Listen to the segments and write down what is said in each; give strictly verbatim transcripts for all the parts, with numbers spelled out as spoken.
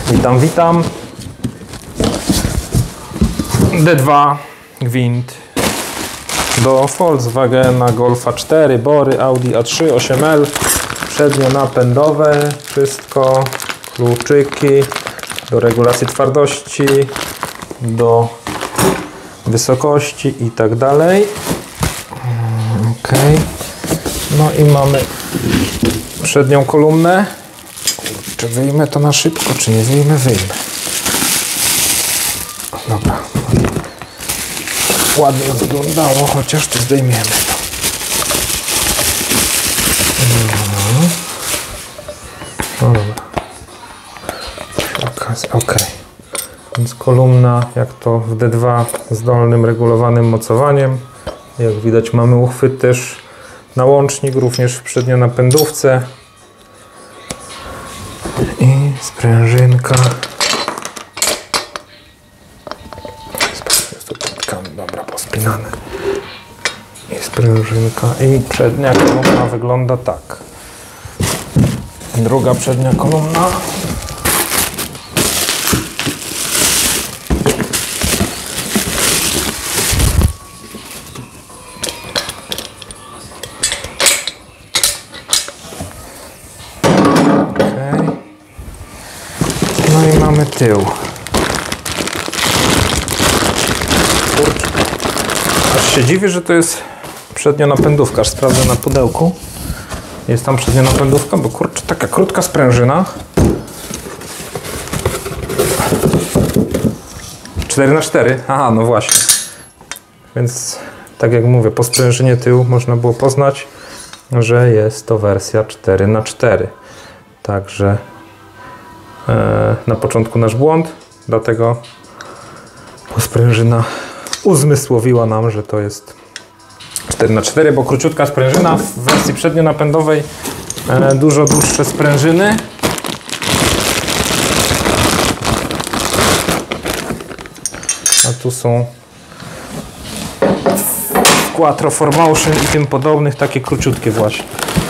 Witam, witam. D dwa gwint do Volkswagena Golfa cztery, Bory, Audi A trzy, osiem L, przednie napędowe, wszystko, kluczyki do regulacji twardości, do wysokości i tak dalej. Ok. No i mamy przednią kolumnę. Czy wyjmę to na szybko, czy nie wyjmę? Wyjmę. Dobra. Ładnie wyglądało, chociaż tu zdejmiemy to. No dobra. Ok. Więc kolumna, jak to w D dwa, z dolnym regulowanym mocowaniem. Jak widać, mamy uchwyt też na łącznik, również w przednionapędówce. I sprężynka. Jest tu piętkami, dobra, pospinane. I sprężynka. I przednia kolumna wygląda tak. Druga przednia kolumna. No i mamy tył. Kurczę. Aż się dziwię, że to jest przednionapędówka. Aż sprawdzę na pudełku. Jest tam przednionapędówka, bo kurczę, taka krótka sprężyna. cztery na cztery. Aha, no właśnie. Więc tak jak mówię, po sprężynie tył można było poznać, że jest to wersja cztery na cztery. Także na początku nasz błąd, dlatego sprężyna uzmysłowiła nam, że to jest cztery na cztery, bo króciutka sprężyna. W wersji przednionapędowej dużo dłuższe sprężyny. A tu są w Quattro four Motion i tym podobnych, takie króciutkie właśnie.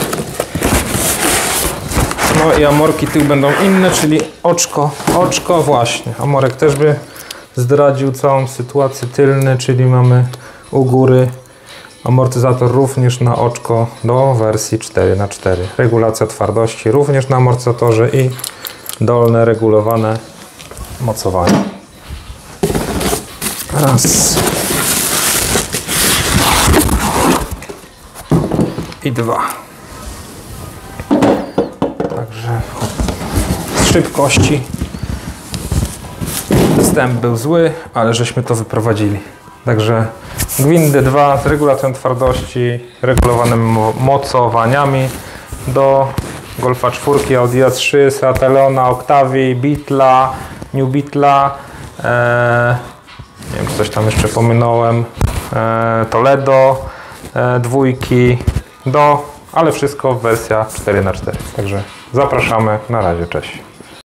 No i amorki tył będą inne, czyli oczko, oczko właśnie. Amorek też by zdradził całą sytuację, tylny, czyli mamy u góry amortyzator również na oczko do wersji cztery na cztery. Regulacja twardości również na amortyzatorze i dolne regulowane mocowanie. Raz. I dwa. Także z szybkości wstęp był zły, ale żeśmy to wyprowadzili. Także gwint D dwa z regulatorem twardości, regulowanym mocowaniami do Golfa cztery, Audi A trzy, Seat Leona, Octavii, Beetla, New Beetla, e, nie wiem, czy coś tam jeszcze pominąłem, e, Toledo, e, dwójki do, ale wszystko wersja cztery na cztery. Także zapraszamy, na razie, cześć.